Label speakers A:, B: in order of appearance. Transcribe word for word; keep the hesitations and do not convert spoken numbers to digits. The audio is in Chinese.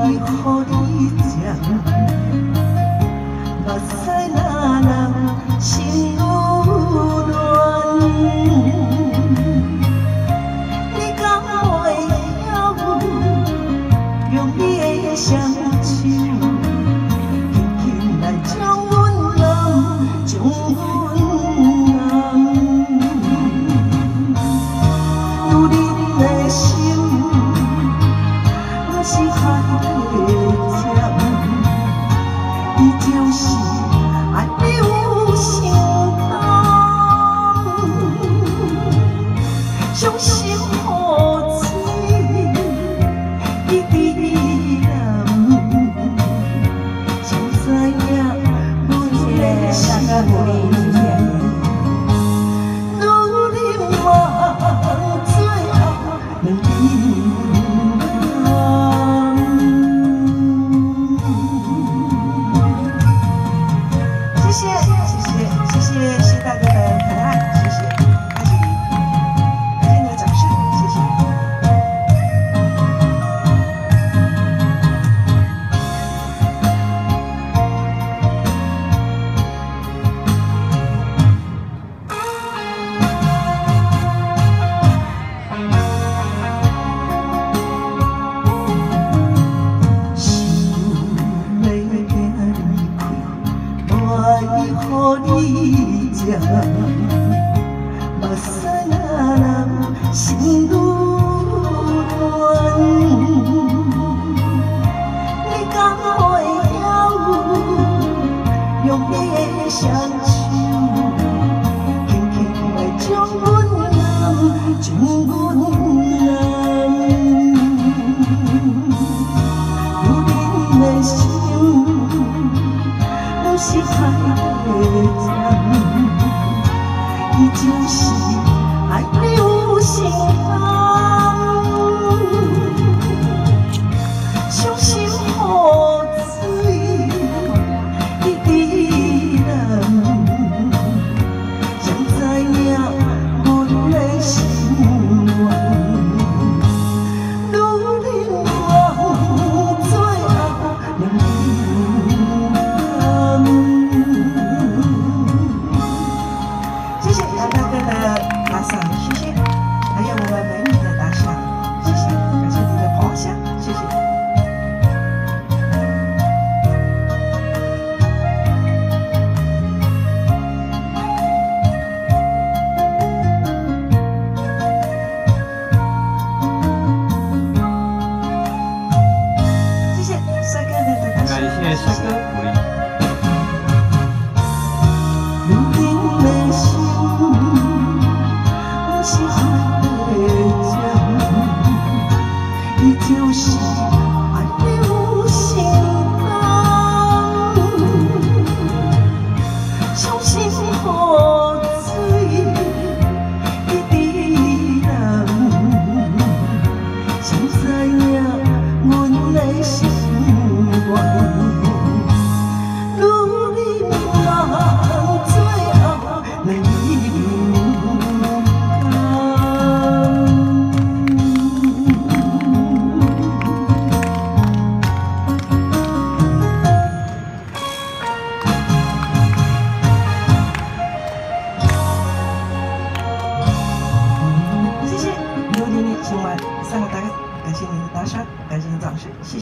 A: 予你食，目屎那人心愈乱。你敢袂晓用你的双手，轻轻来将阮揽，将阮揽。有恁的心，不是海的针，伊就是爱你有承担，伤心雨水一滴染，才知影阮的心。谢谢谢谢谢谢谢大哥的疼爱，谢谢，感谢你，感谢你的掌声，谢谢。予你食，目屎那人心愈乱。你敢袂晓用你的双手，轻轻来将阮揽，将阮揽。有恁的心，不是海的针，伊就是爱你有承担，伤心雨水一滴染，才知影阮的心愿。愈忍我最后两滴甘。谢谢杨大哥的打赏，谢谢，还有我们美女的打赏，谢谢，感谢你的捧场，谢谢。谢谢帅哥的打赏，
B: 感谢帅哥鼓励。
A: 是海的针，伊就是爱你有承担，伤心雨水一滴染，才知影阮的心愿。愈忍我最后两滴。谢谢，有你你今晚三个大哥，感谢你的打赏，感谢你的掌声，谢谢。